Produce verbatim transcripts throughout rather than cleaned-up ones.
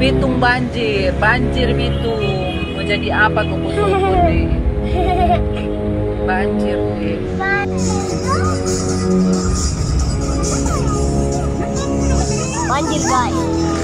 Bitung banjir, banjir Bitung. Mau jadi apa tuh kutu deh? Banjir deh. Banjir guys.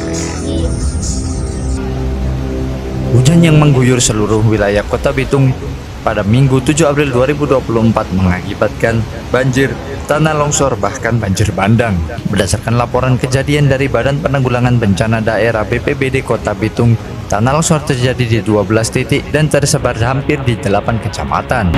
Hujan yang mengguyur seluruh wilayah Kota Bitung pada Minggu tujuh April dua ribu dua puluh empat mengakibatkan banjir, tanah longsor, bahkan banjir bandang. Berdasarkan laporan kejadian dari Badan Penanggulangan Bencana Daerah B P B D Kota Bitung, tanah longsor terjadi di dua belas titik dan tersebar hampir di delapan kecamatan.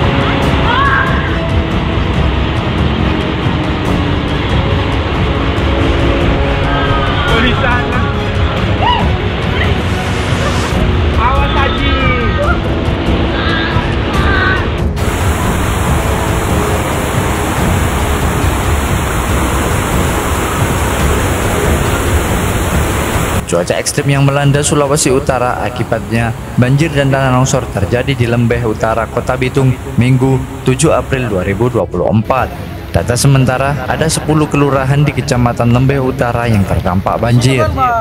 Cuaca ekstrim yang melanda Sulawesi Utara, akibatnya banjir dan tanah longsor terjadi di Lembeh Utara, Kota Bitung, Minggu tujuh April dua ribu dua puluh empat. Data sementara, ada sepuluh kelurahan di Kecamatan Lembeh Utara yang terdampak banjir.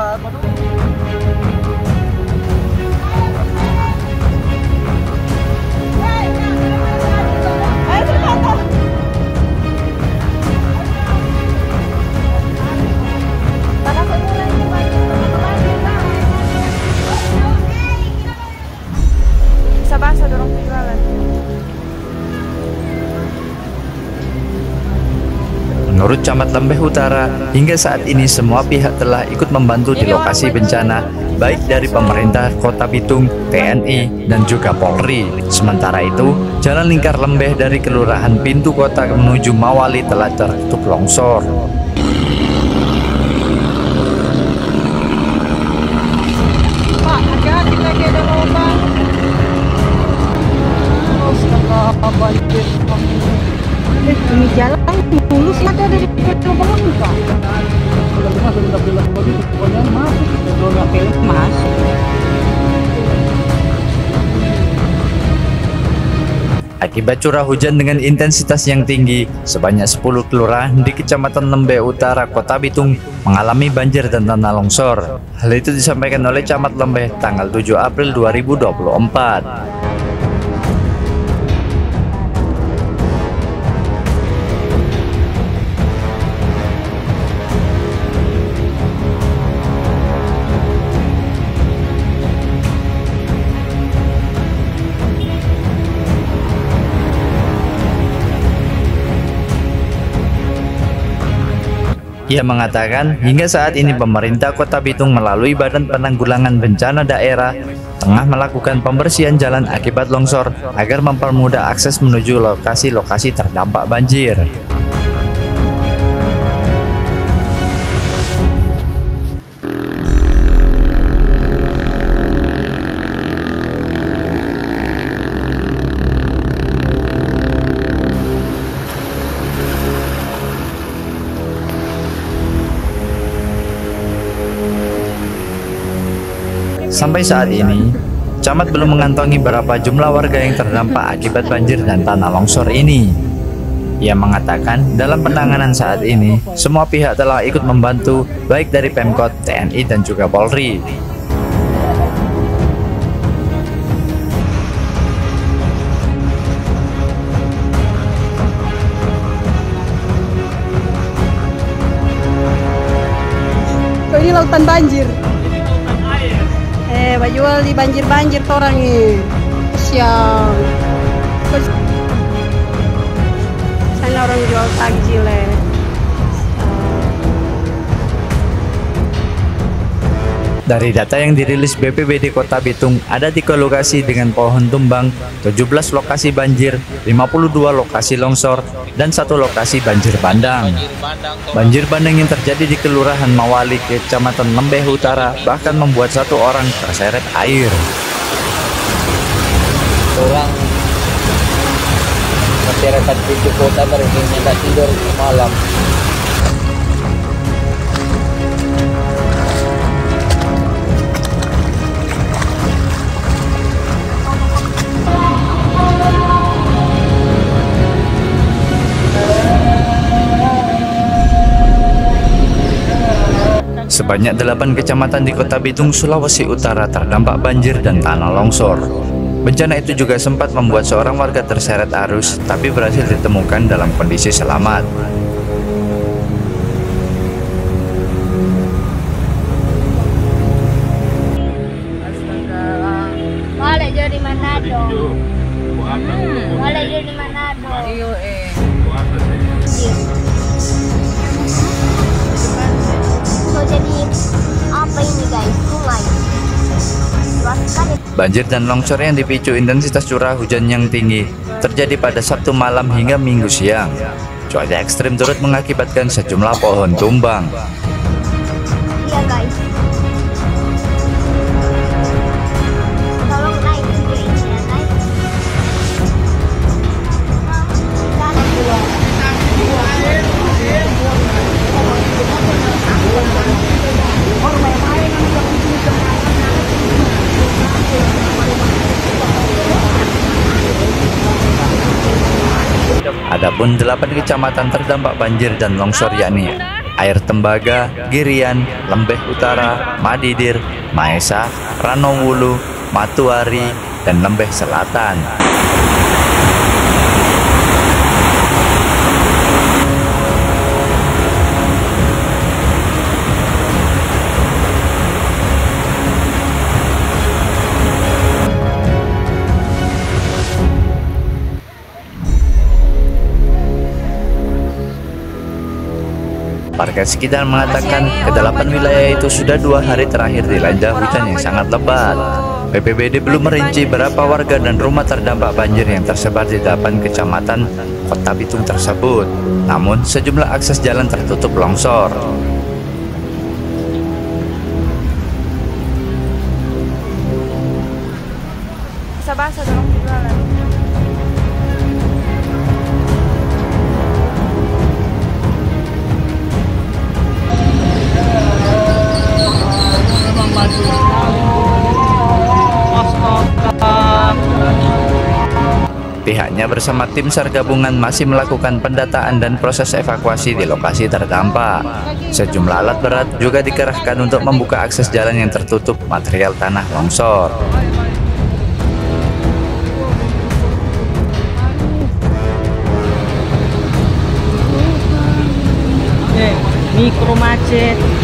Menurut Camat Lembeh Utara, hingga saat ini semua pihak telah ikut membantu di lokasi bencana, baik dari pemerintah Kota Bitung, T N I, dan juga Polri. Sementara itu, jalan lingkar Lembeh dari Kelurahan Pintu Kota menuju Mawali telah tertutup longsor. Pak, hati-hati lagi ada lubang. Banjir. Eh, ini jalan mulus ada dari lubang Pak. Masuk. Akibat curah hujan dengan intensitas yang tinggi, sebanyak sepuluh kelurahan di Kecamatan Lembeh Utara, Kota Bitung mengalami banjir dan tanah longsor. Hal itu disampaikan oleh Camat Lembeh tanggal tujuh April dua ribu dua puluh empat. Ia mengatakan, hingga saat ini pemerintah Kota Bitung melalui Badan Penanggulangan Bencana Daerah tengah melakukan pembersihan jalan akibat longsor agar mempermudah akses menuju lokasi-lokasi terdampak banjir. Sampai saat ini, Camat belum mengantongi berapa jumlah warga yang terdampak akibat banjir dan tanah longsor ini. Ia mengatakan dalam penanganan saat ini, semua pihak telah ikut membantu, baik dari Pemkot, T N I, dan juga Polri. Kok ini lautan banjir? Eh, jual di banjir-banjir orang ini. Siang. Sana orang jual takjil eh. Dari data yang dirilis B P B D Kota Bitung, ada tiga lokasi dengan pohon tumbang, tujuh belas lokasi banjir, lima puluh dua lokasi longsor, dan satu lokasi banjir bandang. Banjir bandang yang terjadi di Kelurahan Mawali, Kecamatan Lembeh Utara, bahkan membuat satu orang terseret air. Orang masyarakat di kota berhenti tidak tidur malam. Sebanyak delapan kecamatan di Kota Bitung, Sulawesi Utara terdampak banjir dan tanah longsor. Bencana itu juga sempat membuat seorang warga terseret arus, tapi berhasil ditemukan dalam kondisi selamat. Boleh jadi Manado. Hmm. Boleh jadi Manado. Iyo eh. So jadi apa ini guys? Sungai. Luas sekali. Banjir dan longsor yang dipicu intensitas curah hujan yang tinggi terjadi pada Sabtu malam hingga Minggu siang. Cuaca ekstrim turut mengakibatkan sejumlah pohon tumbang. Iya guys. Tolong naik videonya, naik. Adapun delapan kecamatan terdampak banjir dan longsor yakni Air Tembaga, Girian, Lembeh Utara, Madidir, Maesa, Ranowulu, Matuari, dan Lembeh Selatan. Warga sekitar mengatakan kedelapan wilayah itu sudah dua hari terakhir dilanda hujan yang sangat lebat. B P B D belum merinci berapa warga dan rumah terdampak banjir yang tersebar di delapan kecamatan Kota Bitung tersebut. Namun sejumlah akses jalan tertutup longsor. Basa-basa dong jualan. Pihaknya bersama tim SAR gabungan masih melakukan pendataan dan proses evakuasi di lokasi terdampak. Sejumlah alat berat juga dikerahkan untuk membuka akses jalan yang tertutup material tanah longsor. Mikro macet.